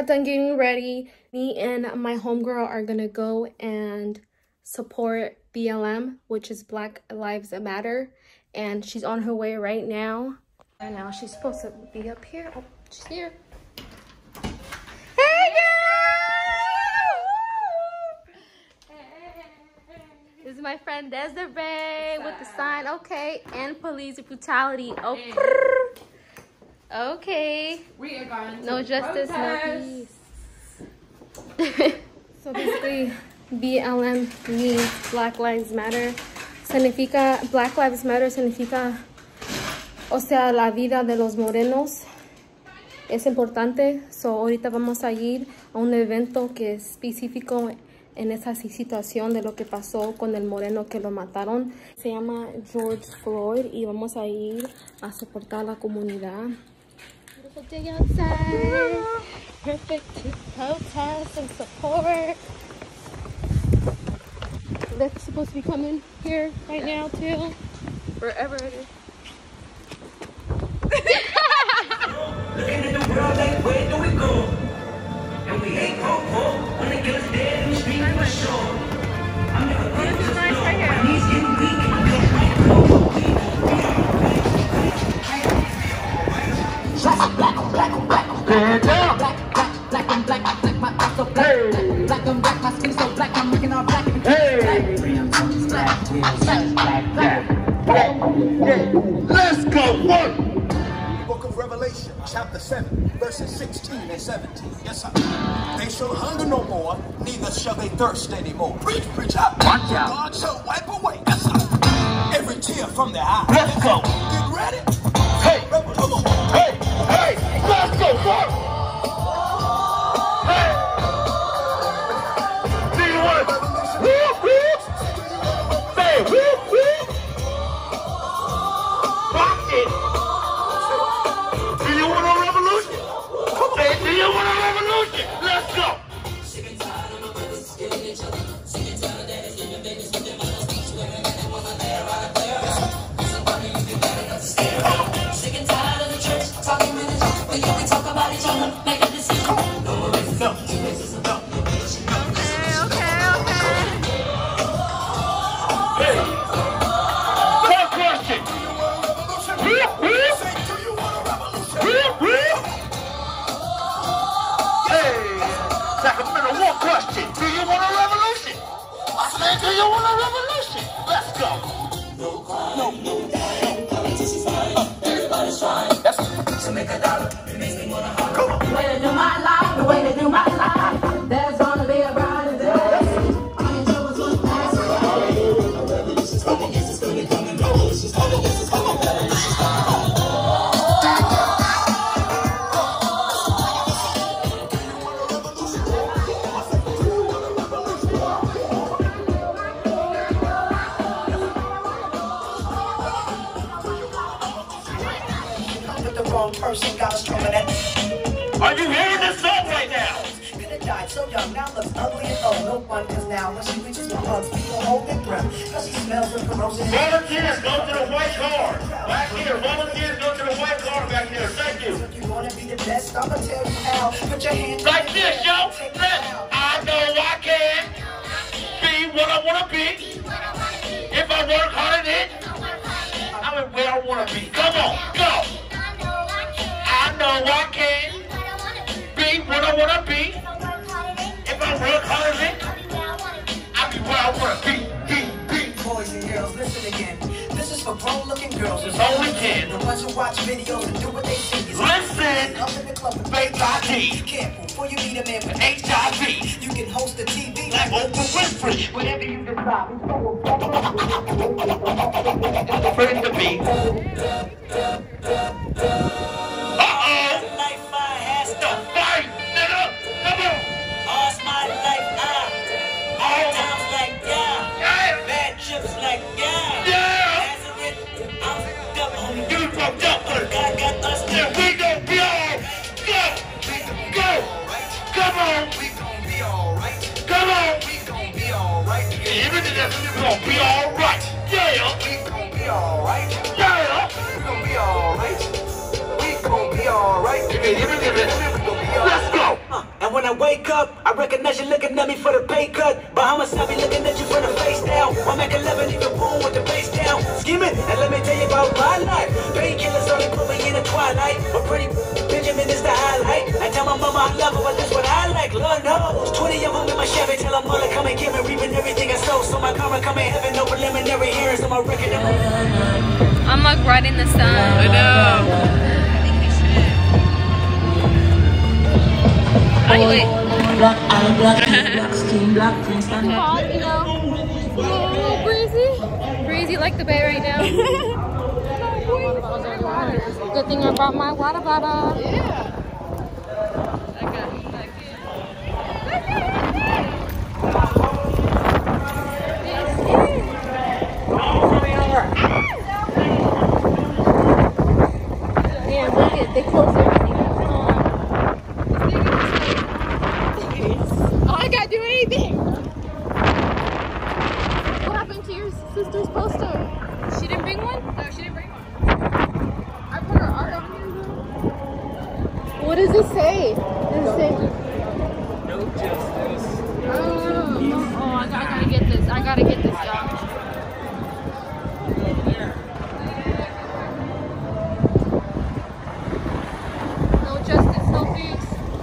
done getting ready. Me and my homegirl are gonna go and support BLM, which is Black Lives Matter. And she's on her way right now. And now she's supposed to be up here. Oh, she's here. Hey, girl! This is my friend Desiree with the sign. Okay. And police brutality. Oh, okay. We are going to no justice, protest. no peace. So basically, BLM means Black Lives Matter. Significa, Black Lives Matter significa, o sea, la vida de los morenos es importante. So ahorita vamos a ir a un evento que es específico en esa situación de lo que pasó con el moreno que lo mataron. Se llama George Floyd y vamos a ir a soportar a la comunidad. Beautiful day outside. Perfect to protest and support. They're supposed to be coming here right now too. Wherever it is. Looking at the world like, where do we go? And we ain't hopeful when they kill us dead in the street for sure. I'm never going to slow. My knees getting weak and I'm getting right close. Black on black on black on black. Black on black, black my eyes so black. Black on black, my skin so black. I'm looking all black. Let's go, one. Book of Revelation, chapter 7, verses 16 and 17. Yes, sir. They shall hunger no more, neither shall they thirst anymore. Preach, preach out. Watch out. God shall wipe away, yes, sir, every tear from their eye. Let's go. Get ready. Hey, hey, hey, let's go, one. Hey. Do you want it? Whoop, whoop. Say, whoop, whoop. Rock it. Do you want a revolution? Hey, do you want a revolution? Let's go. Sick and tired of my brothers killing each other. Sick and tired of daddies giving babies with their mothers. Teach women and they wanna lay right there. Somebody you can get enough to scare. Sick and tired of the church talking religion. But you can talk about each other, make a decision. No more racism, two racism, no nation, no. Sacramento, one question. Do you want a revolution? I said, do you want a revolution? Let's go. No crime, no dying. Politicians lying. Everybody's trying. Yes. To make a dollar, it makes me wanna holler. Come on. The way to do my life, the way to do my life. There's gonna be a brighter day. All your troubles will pass away. A revolution's coming, yes, it's gonna come. A revolution's coming, yes, it's coming. Revolution's coming. Person got us coming at me. Are you hearing this song right now? Could have died so young, now looks ugly and old. No fun, cause now when she reaches for hugs, people hold their breath. Cause she smells the corrosion. Volunteers, go to the white car. Back here, volunteers, go to the white car back here. Thank you. If you wanna be the best, I'ma tell you how. Put your hands like this, yo. I know I can be what I wanna be. If I work hard at it, I'm where I wanna be. Come on, go. I know I can be what I wanna be. If I work hard at it, I'll be where I wanna be. Boys and girls, listen again. This is for grown-looking girls. It's only 10. The ones who watch videos and do what they see. Listen, up in the club with fake ID. Careful before you meet a man with HIV. You can host a TV like Oprah Winfrey. Whatever you decide. Bring the beat. Even if it's gonna be alright. Yeah. We gonna be alright. Yeah. We gonna be alright. We gonna be alright. Let's go. And when I wake up, I recognize you looking at me for the pay cut. Bahamas, I be looking at you from the face down. I make 11 even boom with the bass down. Scheming, and let me tell you about my life. Painkillers only put me in the twilight. A pretty Benjamin is the highlight. I tell my mama I love her, but that's what I like. Lord knows, 20 of them in my Chevy. Tell them all to come and give me, reaping everything I sow. So my karma come in heaven, no preliminary hearings on my record. I'm like right in the sun. I know. Hot, you know, a little breezy. Breezy like the bay right now. Good thing I brought my water bottle. Yeah. Damn, look at they closed everything. I can't do anything. What happened to your sister's poster? She didn't bring one? No, she didn't bring one. I put her art on here. What does it say? Does it say? No justice. Oh, I gotta get this. I gotta get this, y'all. No justice, no peace.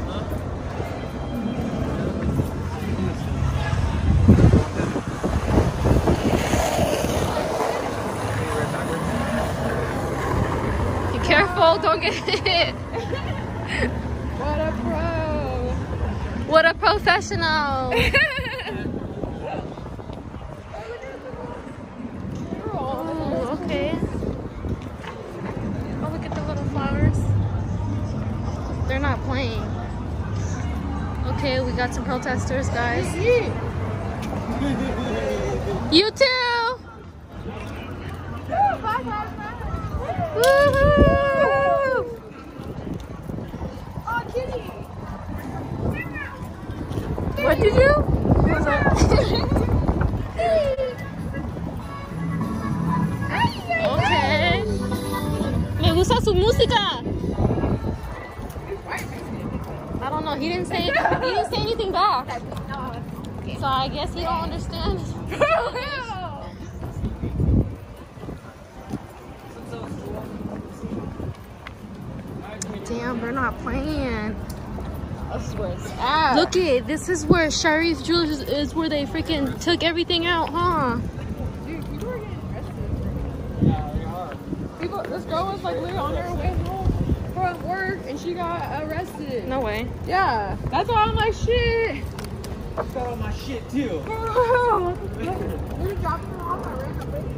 Careful, don't get hit. What a pro. What a professional. Oh, okay. Oh, look at the little flowers. They're not playing. Okay, we got some protesters, guys. You too. Woohoo! Oh, kitty. What'd you do? Okay. Me gusta su música. I don't know. He didn't say anything back. So I guess he don't understand. Damn, they're not playing. This is where it's at. Look it, this is where Sharif's Jewelers is where they freaking took everything out, huh? Dude, people are getting arrested. Yeah, they are. This girl was like literally on her way home from work and she got arrested. No way. Yeah, that's why I'm like, shit. I fell on my shit too. Bro, we dropped her off at random places.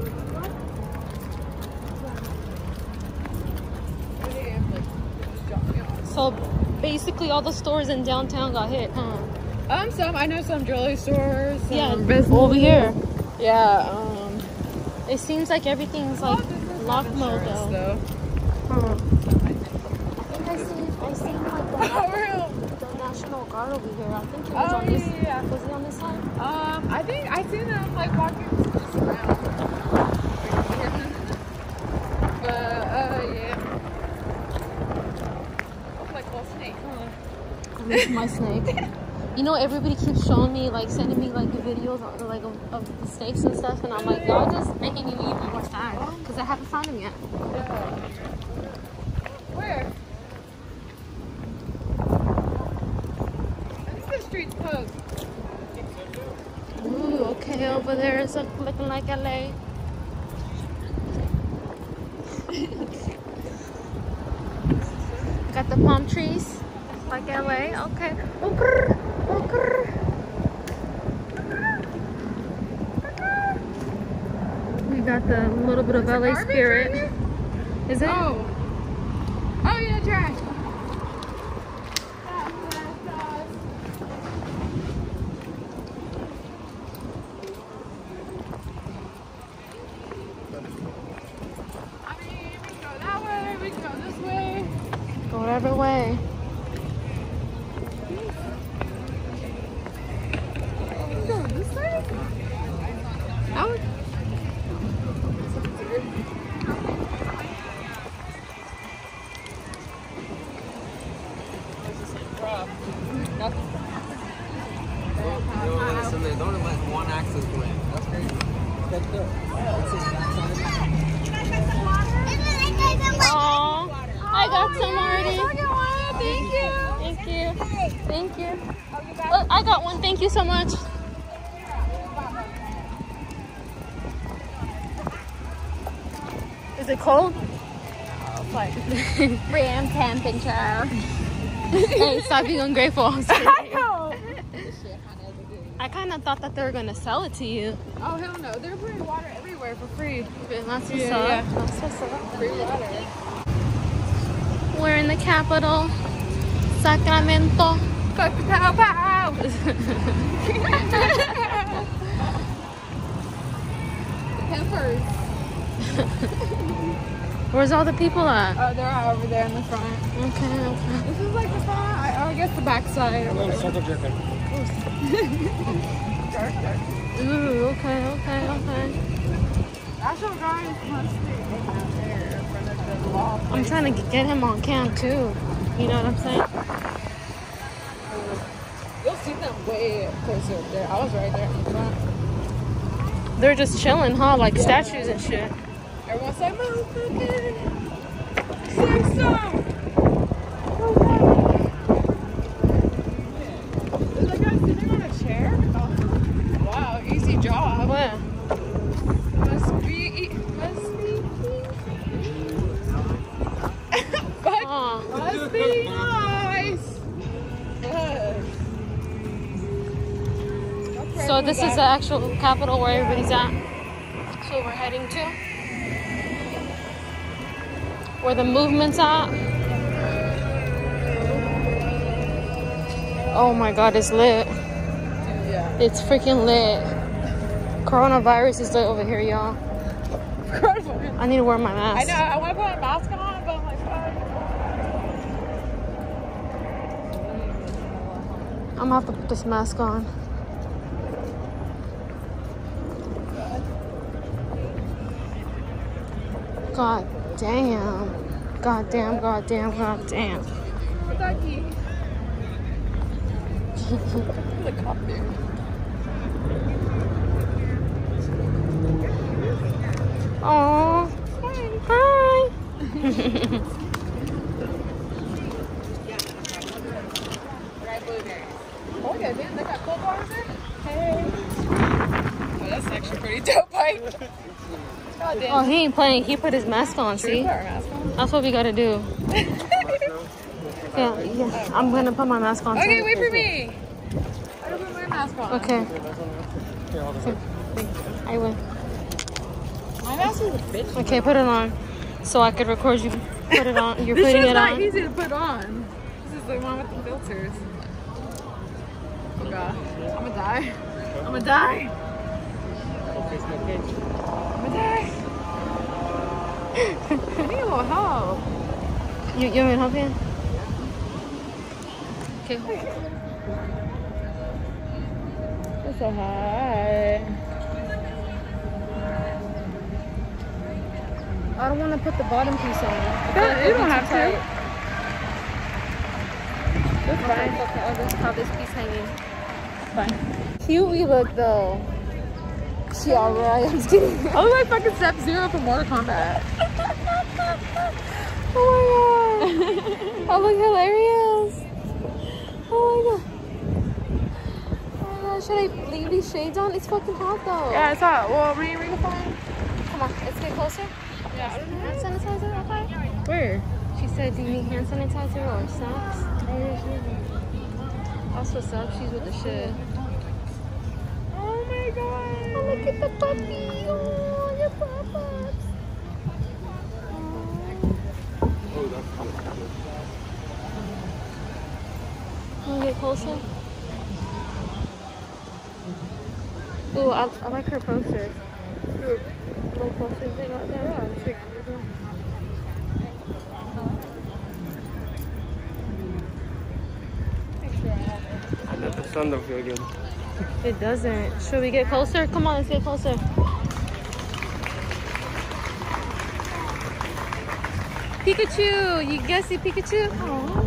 So basically all the stores in downtown got hit, huh? I know some jewelry stores. Some Yeah, business. over here. Yeah, It seems like everything's like lock mode though. Huh. I think I seen like the National Guard over here. I think it was on this. Yeah. Was he on this side? I think I seen them like walking just around. But yeah. Looks like a little snake. I miss my snake. You know, everybody keeps showing me, like, sending me, like, videos of, like, of the snakes and stuff, and I'm like, y'all just making me even more sad, because I haven't found him yet. Yeah. Where? I think the street's closed. Ooh, okay, over there it's looking like LA. Got the palm trees, like LA, okay. We got the little bit of LA spirit. Is it? Oh yeah, trash. I mean, we can go that way, we can go this way. Go whatever way. Go this way? That would... Oh, I got some already. Thank you. Thank you. Thank you. Look, I got one. Thank you so much. Is it cold? Ram temperature. Hey, stop being ungrateful. I know. I kind of thought that they were going to sell it to you. Oh, hell no. They're putting water everywhere for free. That's what's up. Yeah. That's what's up. Free water. We're in the capital, Sacramento. Fuck the pow pow. Peppers. Where's all the people at? Oh, they're all over there in the front. Okay, okay. This is like the front. I guess the back side. Circle jerking. Ooh, okay, okay, okay. Actual guys must be out there in front of the wall. I'm trying to get him on cam too. You know what I'm saying? You'll see them way closer up there. I was right there in the front. They're just chilling, huh? Like statues and shit. Everyone's like, motherfucker. Say so. Is that guy sitting on a chair? Oh. Wow, easy job. What? Must be. Oh. Must be nice. Good. So this is the actual capital where everybody's at. So we're heading to. Where the movement's at. Oh my god, it's lit. Yeah. It's freaking lit. Coronavirus is lit over here, y'all. I need to wear my I mask. know, I want to put a mask on, but I'm like, I'm gonna have to put this mask on. God damn. God damn, god damn, god damn. Kentucky. The cop there. Aww. Hi. Oh, yeah, man, they got cold bars there? Hey. Oh, that's actually pretty dope, Mike. God damn. Oh, he ain't playing. He put his mask on, Should we see? put our mask on? That's what we gotta do. Yeah. I'm gonna put my mask on. Okay, too. wait for me. I gotta put my mask on. Okay. I will. My mask is a bitch. Okay, put it on. So I could record you. Put it on. You're This putting is it not on. easy to put on. This is the one with the filters. Oh god. I'm gonna die. I'm gonna die. I'm gonna die. I need a little help. You want me to help you? Okay. It's so hot. I don't want to put the bottom piece on. You don't have to. That's fine. Okay, I'll just have this piece hanging. Fine. Cute we look though. She alright. I'm just kidding. I look like fucking Sub-Zero from Mortal Kombat. Oh my god. I look hilarious. Oh my god. Oh my god. Should I leave these shades on? It's fucking hot though. Yeah, it's hot. Well, we can find. Come on, let's get closer. Yeah, I don't know. Hand sanitizer, okay? Where? She said, do you need hand sanitizer or snacks? That's what's up. She's with the shit. Oh my god. Oh, look at the puppy. Oh, your puppets. Wanna get closer? Ooh, I like her posters. Little posters they got there. I bet the sun don't feel good. It doesn't. Should we get closer? Come on, let's get closer. Pikachu! You guys see Pikachu? Aww.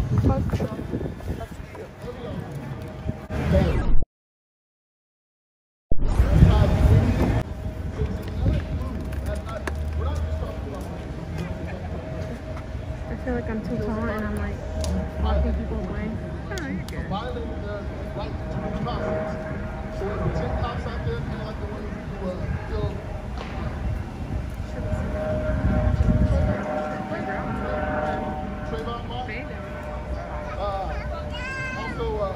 feel like I'm too tall and I'm like blocking people away. Oh, you're good. Violating their right to due process. So when the 10 cops out there, kind of like the ones who feel Trayvon Martin. Also,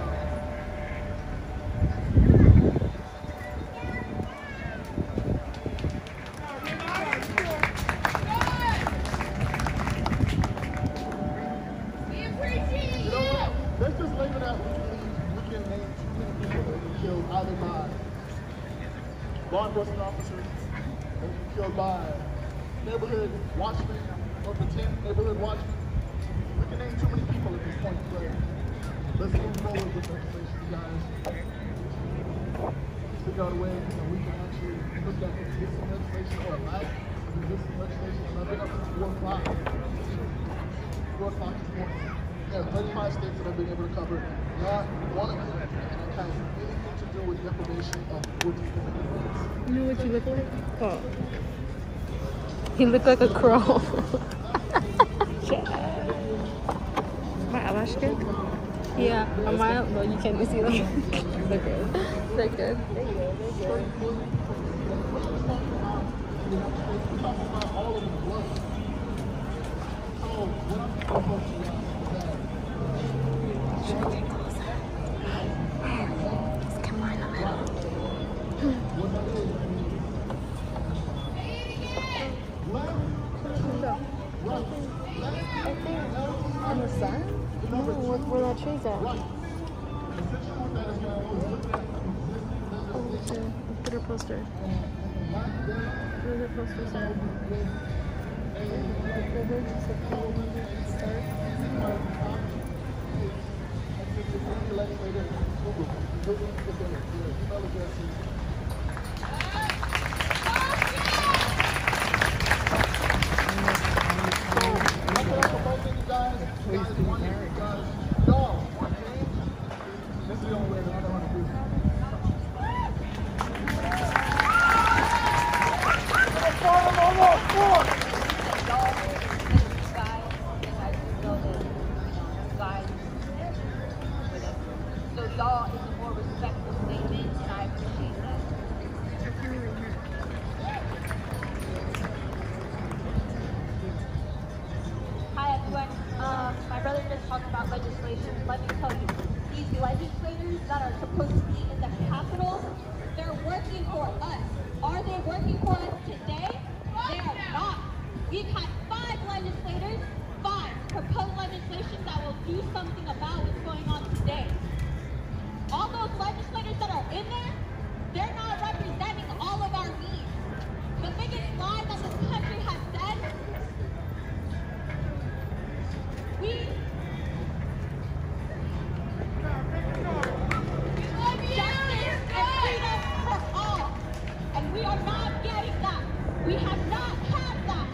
let's just leave it at we can name too many people that were killed either by law enforcement officers, that were killed by neighborhood watchmen, or pretend neighborhood watchmen. We can name too many people at this point, but let's move forward with legislation, you guys. Figure out a way that we can actually look at existing legislation or allow existing legislation. And I've been up since 4 o'clock. 4 o'clock this morning. There are 35 states that I've been able to cover. Not one of them has anything to do with deprivation of goods. You know what you look like? Oh. You look like a crow. My eyelash good? Yeah, on my well, you can't see them. They're good. They're good. Should I get closer? Let's come on a little. I think on the side? No, where that tree's at. Oh, shit. Look at her poster. Where's her poster at? My brother just talked about legislation. Let me tell you, these legislators that are supposed to be in the Capitol, they're working for us. Are they working for us today? They are not. We've had 5 legislators, 5 proposed legislation that will do something about what's going on today. All those legislators that are in there, they're not representing all of our needs. The biggest lie that this country has said, justice and freedom for all. And we are not getting that. We have not had that.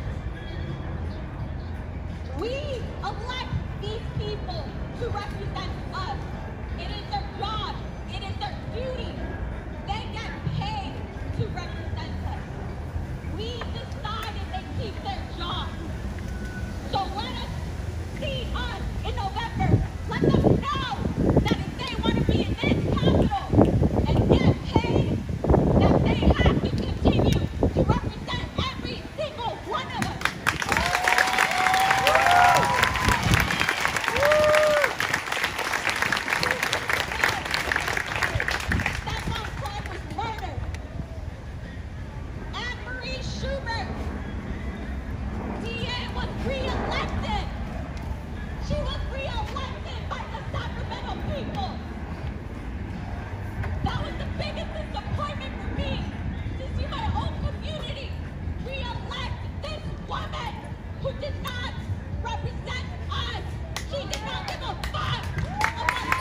We elect these people to represent us. It is their job. It is their duty. They get paid to represent us. We decided they keep their job. So let us see us in November. Let them know that if they want to be in this Capitol and get paid, that they have to continue to represent every single one of us. That one crime was murder. Anne-Marie Schumer, DA, was re-elected. She was re-elected by the Sacramento people. That was the biggest disappointment for me, to see my own community re-elect this woman who did not represent us. She did not give a fuck about us.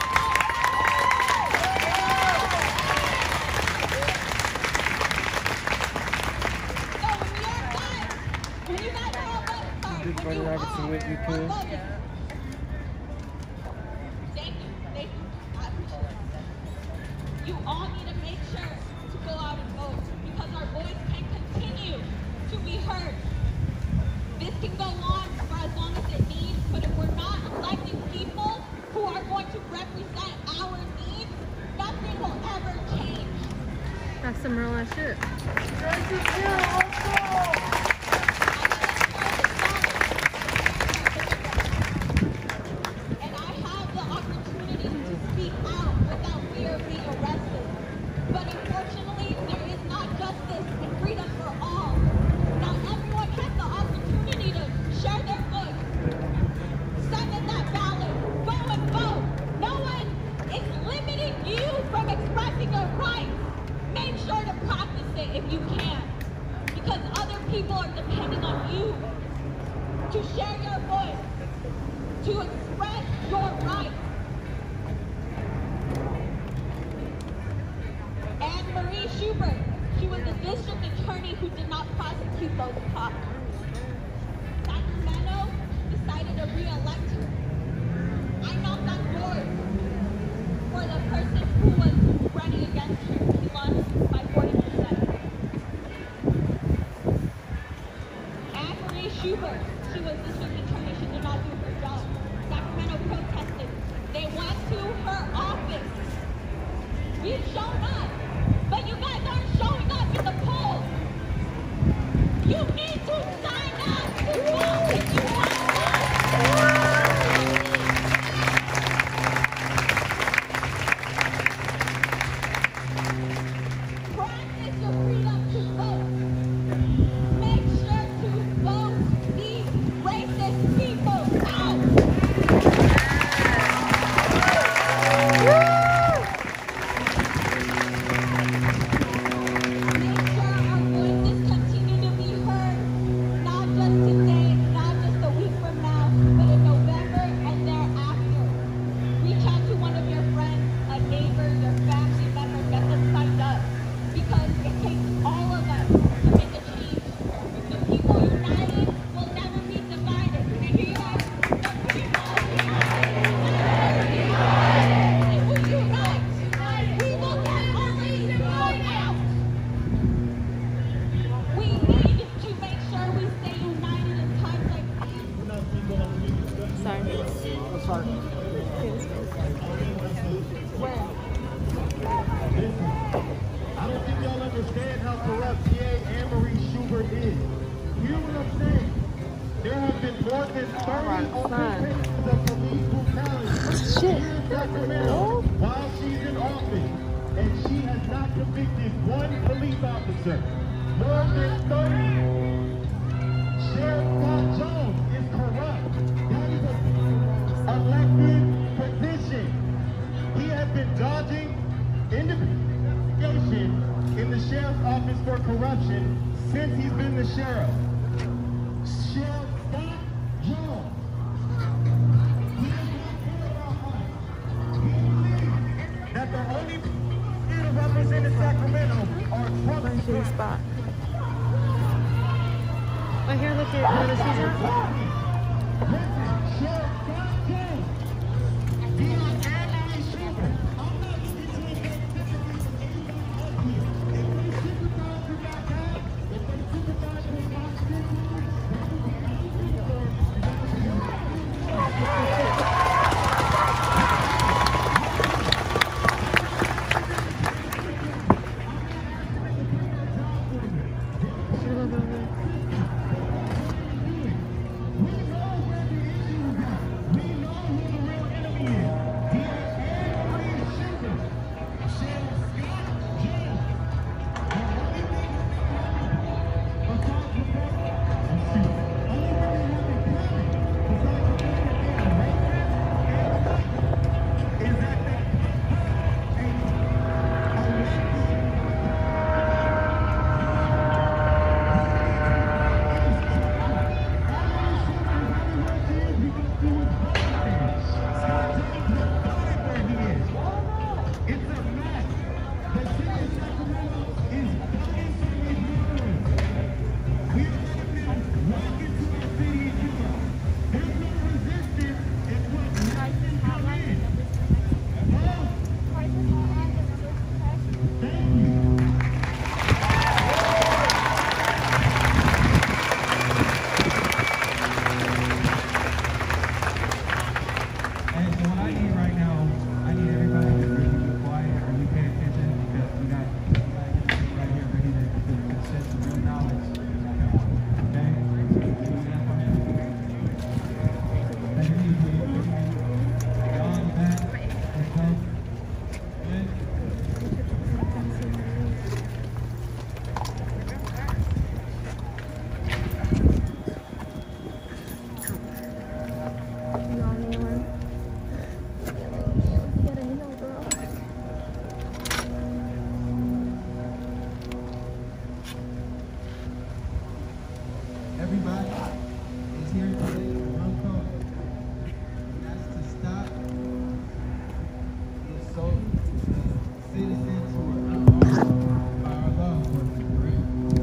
So when you guys are all voting, Big Brother Robertson with you, too. Thank you. I appreciate it. You all need to make sure to go out and vote because our voice can continue to be heard. This can go on for as long as it needs, but And I have the opportunity to speak out without fear of being arrested. But unfortunately, there is not justice and freedom for all. Now everyone has the opportunity to share their voice. Send in that ballot. Go and vote. No one is limiting you from expressing your rights. Make sure to practice it if you can. Because other people are depending on you to share your voice, to express your rights. Anne Marie Schubert, she was the district attorney who did not prosecute those cops. Sacramento decided to re-elect her. I knocked on doors for the person who was running against her. He lost by 40%. Anne Marie Schubert, she was district attorney, she did not do her job. Sacramento protested. They went to her office. We've shown up, but you guys aren't showing up in the polls. You need to sign up to vote if you want to. Practice your freedom to vote. Make sure to vote these racist people out. Make sure our voices continue to be heard, not just today, not just a week from now, but in November and thereafter. Reach out to one of your friends, a neighbor, your family member, get them signed up. Because it takes all of us to make a change. The people united will never be divided. Can you hear us? The people united will never be divided. If we unite, we will get our reason out. We need to make sure we stay united in times like these. Sorry. I'm sorry. I don't think y'all understand how corrupt PA Anne Marie Schubert is. Hear what I'm saying? There have been more than 30 open cases of police brutality here in Sacramento while she's in office, and she has not convicted one police officer. More than 30. Sheriff Scott Jones is corrupt. That is an elected position. He has been dodging investigation in the sheriff's office for corruption since he's been the sheriff. Sheriff Scott Jones. He does not care about us. He believes that the only people to represent Sacramento are Trump. Spot. Right here, look at where the shoes are. Listen, Sheriff Scott Jones. He is Anne Marie Schubert. I'm not looking to engage sympathy from anybody up here. If they sympathize with that guy, if they sympathize with my citizens, that would be anything for them. We know where the issue is at. We know who the real enemy is. everybody is here today for one cause. And that's to stop the assault of citizens who are unarmed by our law enforcement, correct?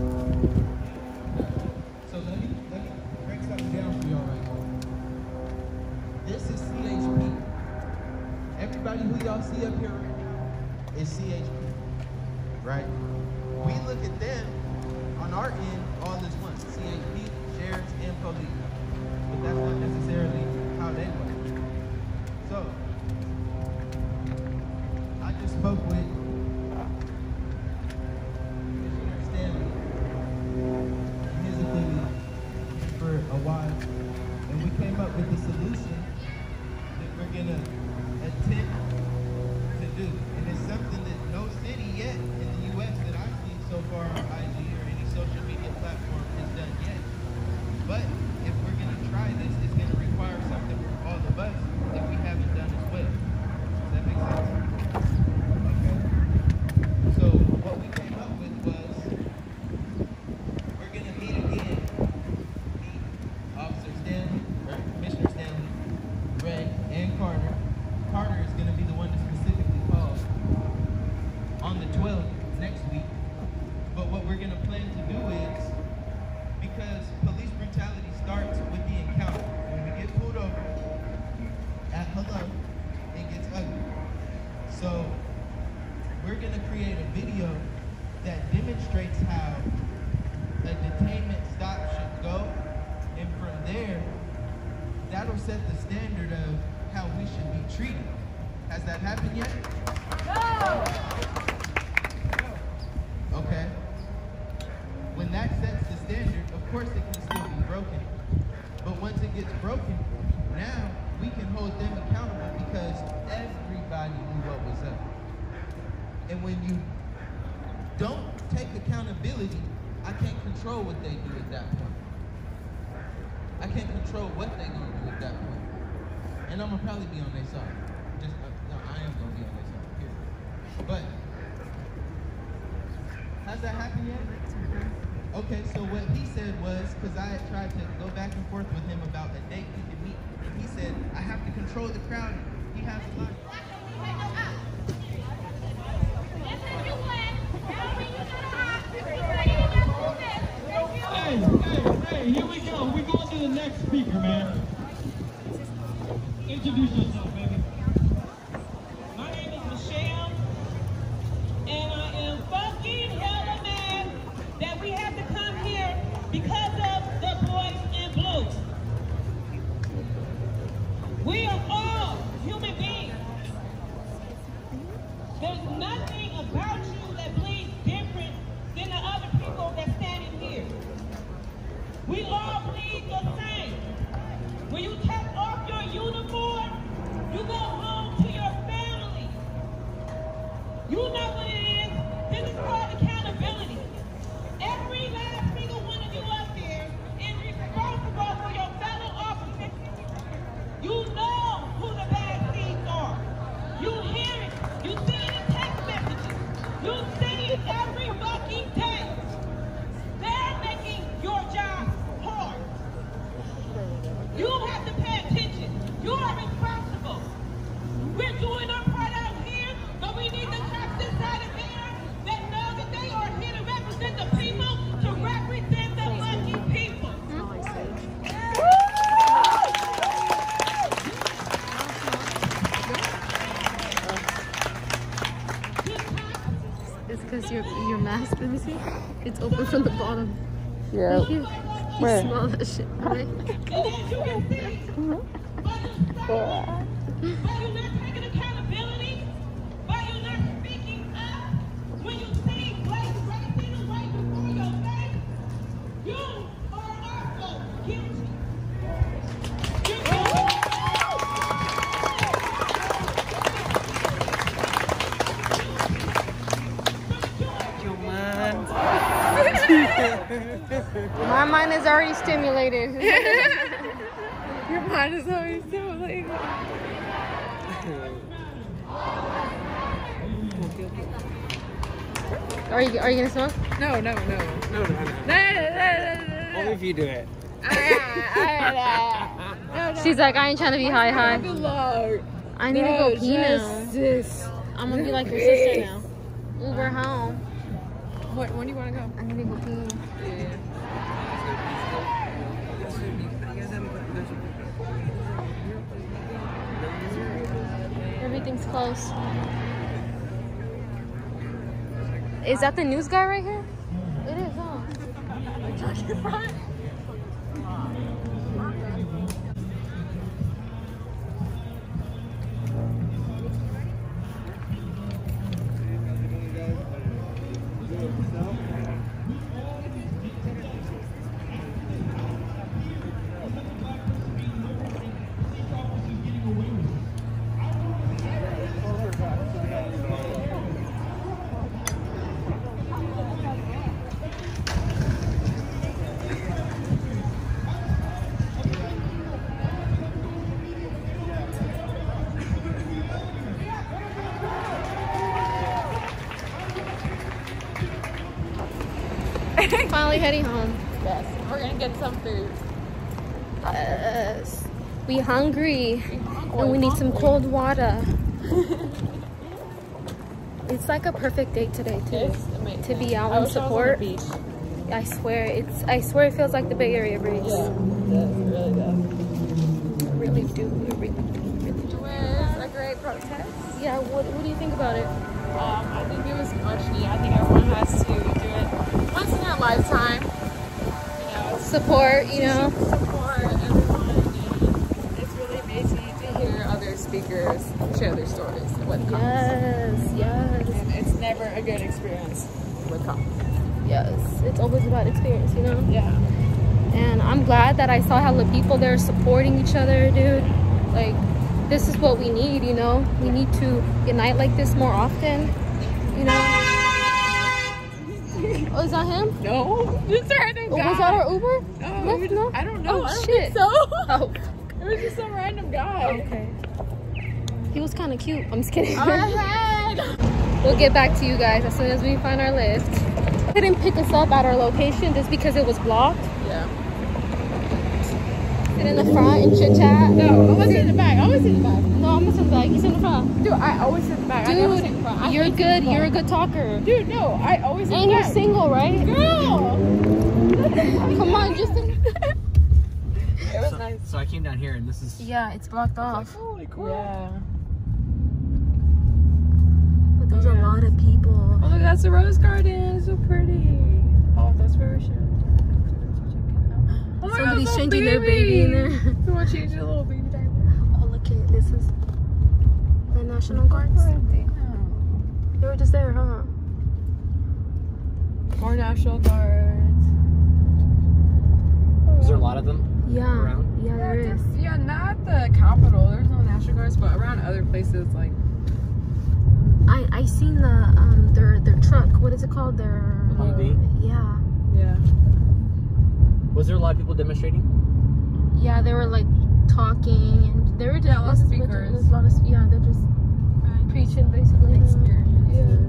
So let me break something down for y'all right now. This is CHP. Everybody who y'all see up here right now is CHP, right? We look at them on our end all as one, CHP, sheriffs, and police. But that's not necessarily how they work. So, I just spoke with Commissioner Stanley and his opinion for a while, and we came up with the solution that we're gonna attempt to do. And it's something that no city yet in the U.S. that I've seen so far on IG or any social media platform has done yet. But if we're gonna try this, it's gonna require something from all of us that we haven't done as well. Does that make sense? Okay. So what we came up with was we're gonna meet again. Meet Officer Stanley, or Commissioner Stanley, Ray, and Carter. Carter is going to be the one to specifically call on the 12th next week. But what we're going to plan to do is, because police brutality starts with the encounter. When we get pulled over at hello, it gets ugly. So we're going to create a video that demonstrates how a detainment stop should go. And from there, that'll set the standard of how we should be treated. Has that happened yet? No! Okay. When that sets the standard, of course it can still be broken. But once it gets broken, now we can hold them accountable because everybody knew what was up. And when you don't take accountability, I can't control what they do at that point. I can't control what they're going to do at that point. And I'm going to probably be on their side. No, I am going to be on their side. Period. But, has that happened yet? Okay, so what he said was, because I had tried to go back and forth with him about a date we could meet, and he said, I have to control the crowd. He has a lot. Hey, here we go. We're going to the next speaker, man. Introduce yourself, baby. My name is Michelle, and I am fucking hella mad that we have to come here because of the boys in blue. We are all human beings. There's nothing about you that bleeds different than the other people that's standing here. We all bleed the same. When you take off your uniform, you go home to your family. You know what it is. This is called accountability. Every last single one of you up there is responsible for your fellow officers. You know who the bad seeds are. You hear it. You see it in text messages. You see it every fucking day. They're making your job hard. You have to pay attention. You are responsible. We're doing our part out here, but we need the cops inside of here that know that they are here to represent the people, to represent the lucky people. It's because your mask, let me see. It's open from the bottom. Yeah. You smell that shit, right? And as you can see, but you're not taking accountability, but you're not speaking up. When you see black racism right before your face, you are also guilty. My mind is already stimulated. Your mind is already stimulated. Are you gonna smoke? No. No. No. if you do it. She's like, I ain't trying to be high. Good Lord. I need to go pee now. Sis. I'm gonna be like your sister now. Uber home. When do you want to go? I need to go pee. Yeah. Everything's close. Is that the news guy right here? It is, huh? Finally heading home. Yes. We're gonna get some food. Yes. We hungry. And we need some cold water. It's like a perfect day today too. To be out and support. I swear it feels like the Bay Area breeze. Yeah, it really does. Really do. Really do. It was a great protest. Yeah, what do you think about it? I think it was much needed. I think everyone has to do it once in their lifetime. You know, Support, you know. Support everyone. And it's really amazing to hear other speakers share their stories and what comes. Yes. And it's never a good experience with cops. Yes. It's always about experience, you know? Yeah. And I'm glad that I saw how the people there supporting each other, dude. Like, this is what we need, you know? We need to unite like this more often, you know? Oh, is that him? No. It's a random guy. Was that our Uber? No. I don't know. Oh, I don't shit. think so. Oh. It was just some random guy. Okay. He was kind of cute. I'm just kidding. All right. We'll get back to you guys as soon as we find our lift. They didn't pick us up at our location just because it was blocked. Yeah. Sit in the front and chit chat. No, I always sit in the back. I always sit in the back. No, I'm gonna sit in the back. You sit in the front. Dude, I always sit in the back. Dude, I never sit in front. I you're hate good. sitting in You're a front. good talker. Dude, no, I always sit in And the you're back. single, right? Girl! Come on, just. It was nice. So I came down here and this is... Yeah, it's blocked off. Holy crap. Yeah. But there's a lot of people. Oh, look, that's the rose garden. It's so pretty. Oh, that's where we should. Oh my Somebody's God, changing their baby in there. We want to change a little baby diaper. Oh, look at this is the National Guards. They were just there, huh? More National Guards. Is there a lot of them? Yeah. Around? Yeah, there is. Yeah, not at the Capitol. There's no National Guards, but around other places like. I seen the their truck. What is it called? Their Humvee? Yeah. Yeah. Was there a lot of people demonstrating? Yeah, they were like talking and they were just Yeah, lots of speakers. There's a lot of yeah, they're just preaching basically. Experiences.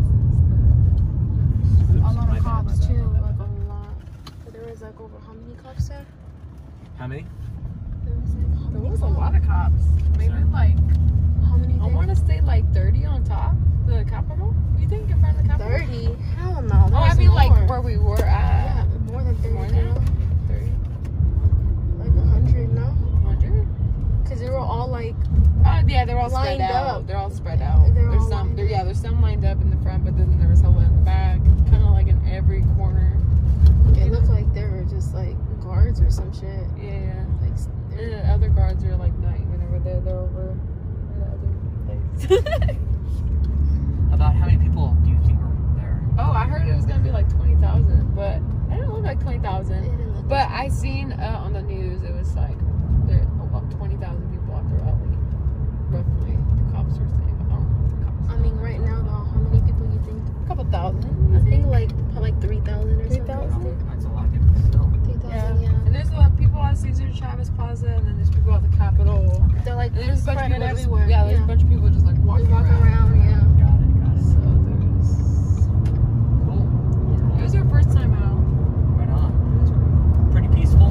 A lot of cops too, like a lot. There was like over how many cops there? How many? There was a lot of cops. Maybe like How many? I want to say like 30 on top the Capitol. You think in front of the Capitol? 30? Hell no. Oh, I mean like where we were at. Yeah, more than 30. More than 30. Like 100, no? 100? Because they were all like. Yeah, they're all spread Lined out. up. They're all spread out. They're There's all some. lined There, yeah, there's some lined up in the front, but then there was hella in the back, kind of like in every corner. It looked like they were just like guards or some shit. Yeah. Like. And the other guards are like not even over there. They're over in the other place. About how many people do you think were there? Oh, I heard it was gonna be like 20,000, but it didn't look like 20,000. It didn't look But I seen on the news it was like there about 20,000 people at the rally. Roughly, the cops were saying. I don't know what the cops. I mean, right now though, how many people you think? A couple thousand. I think like 3,000 or 3,000? something. That's a lot of people still. 3,000, yeah. And there's a lot of people at Cesar Chavez Plaza, and then there's people at the Capitol. They're like And there's a bunch of spread people just, everywhere. yeah, there's a bunch of people just like walking around, yeah. Got it, got it. So there's. Cool. It was our first time out. Right on. Pretty peaceful.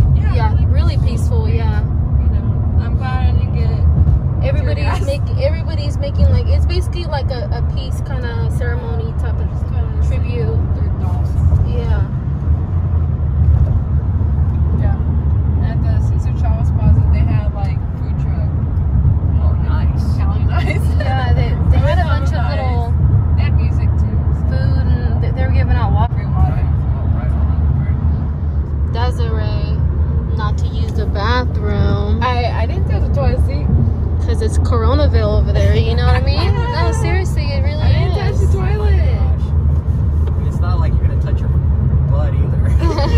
it's Coronaville over there, you know what I mean? No, seriously, it really I didn't touch the toilet. And it's not like you're gonna touch your butt either.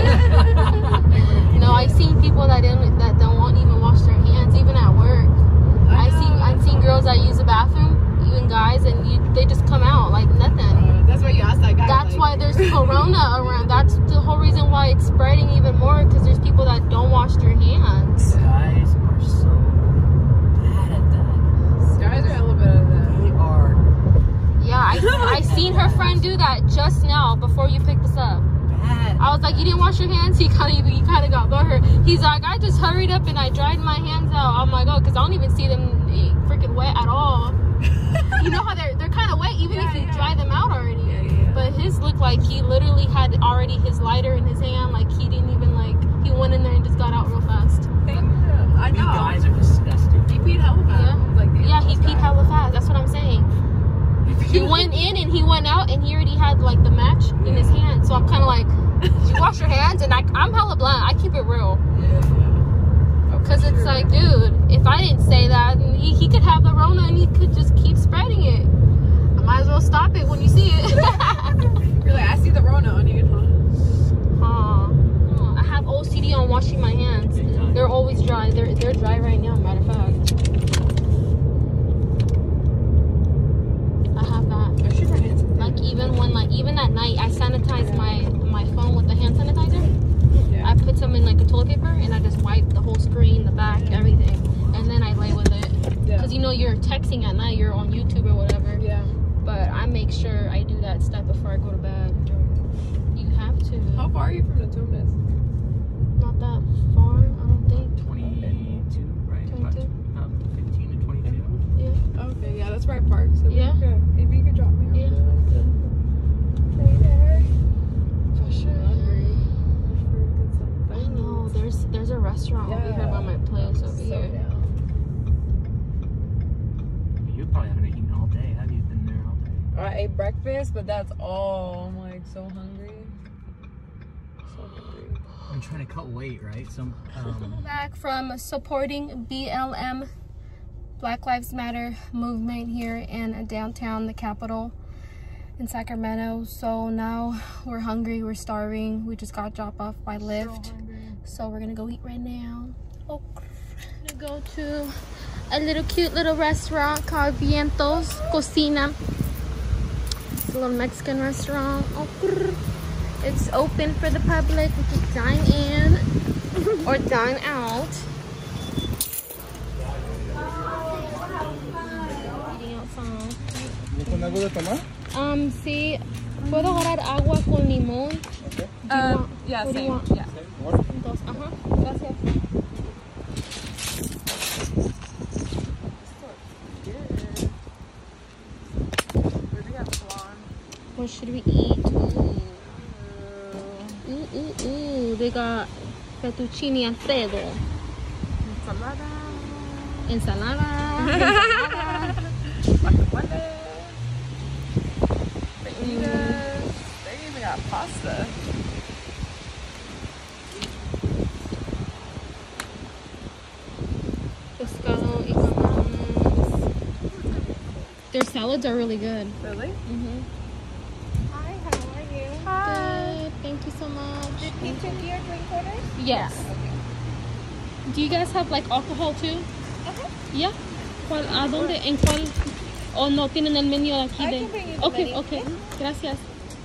No, I've seen people that won't even wash their hands, even at work. I've seen girls that use the bathroom, even guys, and they just come out like nothing. That's why you asked that guy. That's why there's Corona around. That's the whole reason why it's spreading even more, because there's people that don't wash their hands. Guys are so bad at that. Guys are a little bit of that. They are. Yeah, I seen her friend do that just now before you picked us up. Bad. I was like, you didn't wash your hands? He kind of got butthurt. He's like, I just hurried up and I dried my hands out. I'm like, oh, because I don't even see them freaking wet at all. You know how they're kind of wet even if you dry them out already. But his looked like he literally had already his lighter in his hand. Like he didn't even he went in there and just got out real fast. I know. You guys are disgusting. He peed hella fast. Yeah, he peed hella fast. That's what I'm saying. He went in and he went out and he already had like the match in his hand. So I'm kind of like, did you wash your hands? And I'm hella blunt. I keep it real. Because it's like, dude, if I didn't say that, he could have the Rona and he could just keep spreading it. I might as well stop it when you see it. You're like, I see the Rona on you. I have OCD on washing my hands. They're always dry. They're dry right now, matter of fact. I have that. Even at night, I sanitize my phone with the hand sanitizer. I put some in like a toilet paper and I just wipe the whole screen, the back, everything, and then I lay with it. Because you know you're texting at night, you're on YouTube or whatever. Yeah. But I make sure I do that stuff before I go to bed. You have to. How far are you from the Tumbas? Not that far, I don't think. 22, right? 22. 15 to 22. Yeah. Okay, yeah, that's where I park. So maybe you could drop me off. Yeah. Later. For sure. I know. There's a restaurant over here by my place over here. You probably haven't eaten all day. Have you been there all day? I ate breakfast, but that's all. I'm like so hungry. I'm trying to cut weight, right? Back from supporting BLM, Black Lives Matter movement here in downtown, the capital in Sacramento. So now we're hungry, we're starving. We just got dropped off by Lyft. So we're gonna go eat right now. Oh, we're gonna go to a little cute little restaurant called Vientos Cocina. It's a little Mexican restaurant. Oh, it's open for the public. We can dine in or dine out. Eating outside. ¿Con algo de tomar? Sí. ¿Puedo agarrar agua con limón? Okay. Yeah, What do you same. want? Yeah. Dos. Gracias. What should we eat? Ooh. They got fettuccine alfredo. Ensalada. They even got pasta. Pescado y camarones. Their salads are really good. Really? Mm-hmm. Hi, how are you? Good. Thank you so much. Did we took your drink orders? Yes. Do you guys have like alcohol too? Yeah. ¿Cuál, ¿A dónde? ¿En cuál? ¿O no tienen el menú aquí? I can bring you the Okay, menu. okay. Gracias.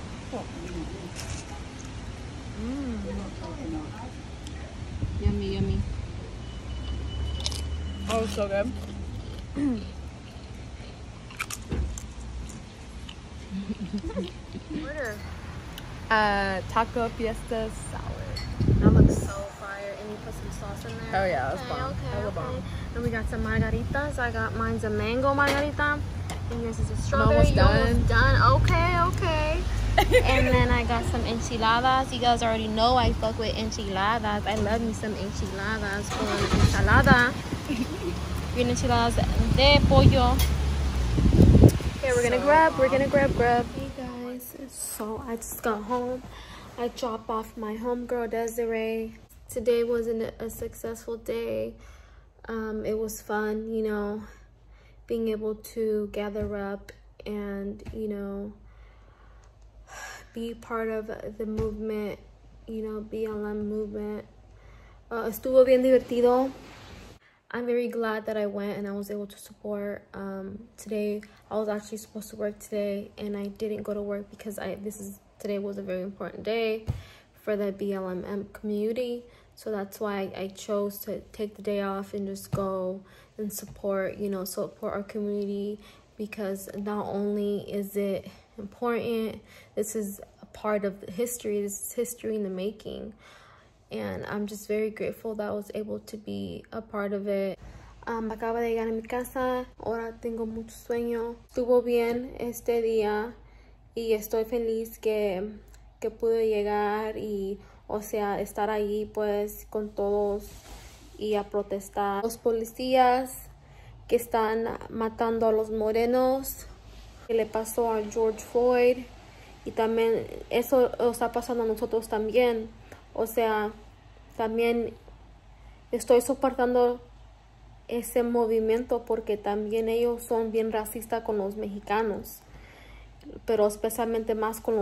Yummy, yummy. Oh, so good. Order. Taco fiesta salad. That looks so fire. And you put some sauce in there? Oh yeah, that's bomb. Hella bomb. And we got some margaritas. I got mine's a mango margarita. And yours is a strawberry. almost You're done. almost done. Okay. And then I got some enchiladas. You guys already know I fuck with enchiladas. I love me some enchiladas con ensalada. Green enchiladas de pollo. Okay, we're gonna grab. Hey guys, so I just got home. I dropped off my homegirl Desiree. Today wasn't a successful day. It was fun, you know. being able to gather up and, you know, be part of the movement, you know, BLM movement. Estuvo bien divertido. I'm very glad that I went and I was able to support. Today, I was actually supposed to work today and I didn't go to work because today was a very important day for the BLM community. So that's why I chose to take the day off and just go and support, you know, support our community, because not only is it important, this is a part of history. This is history in the making. And I'm just very grateful that I was able to be a part of it. Acabo de llegar a mi casa, ahora tengo mucho sueño. Estuvo bien este día y estoy feliz que pude llegar y, o sea, estar allí pues con todos y a protestar. Los policías que están matando a los morenos, que le pasó a George Floyd, y también eso está pasando a nosotros también. O sea, también estoy soportando ese movimiento porque también ellos son bien racistas con los mexicanos, pero especialmente más con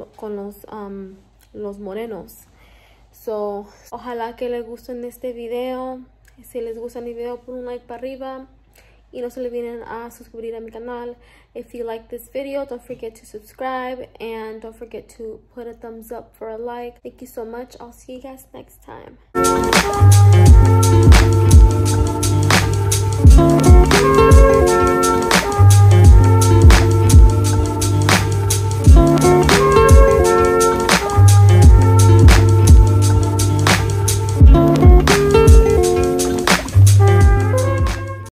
los morenos. So, ojalá que les guste este video. Si les gusta mi video, pon un like para arriba y no se olviden a suscribir a mi canal. If you like this video, don't forget to subscribe and don't forget to put a thumbs up for a like. Thank you so much. I'll see you guys next time.